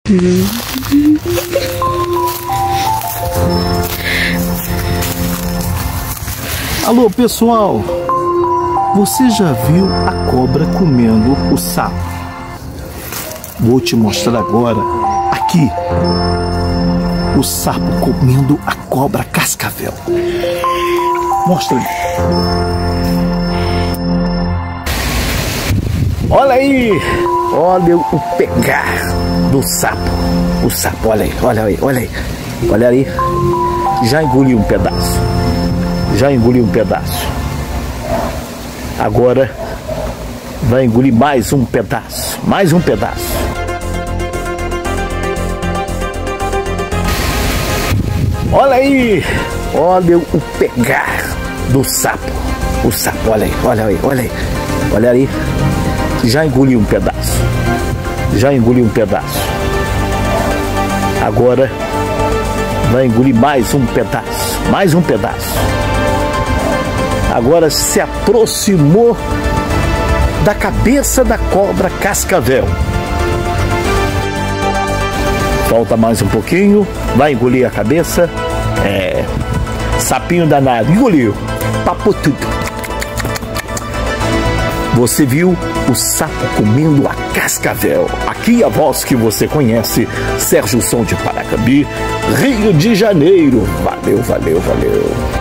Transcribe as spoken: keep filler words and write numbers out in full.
Alô, pessoal! Você já viu a cobra comendo o sapo? Vou te mostrar agora, aqui, o sapo comendo a cobra cascavel. Mostra aí. Olha aí! Olha o pegar do sapo. O sapo, olha aí, olha aí, olha aí. Olha aí. Já engoliu um pedaço. Já engoliu um pedaço. Agora vai engolir mais um pedaço. Mais um pedaço. Olha aí. Olha o pegar do sapo. O sapo, olha aí, olha aí, olha aí. Olha aí. Já engoliu um pedaço. Já engoliu um pedaço. Agora vai engolir mais um pedaço. Mais um pedaço. Agora se aproximou da cabeça da cobra cascavel. Falta mais um pouquinho. Vai engolir a cabeça. É. Sapinho danado. Engoliu. Papo tudo. Você viu o sapo comendo a cascavel. Aqui a voz que você conhece, Sérgio Som de Paracambi, Rio de Janeiro. Valeu, valeu, valeu.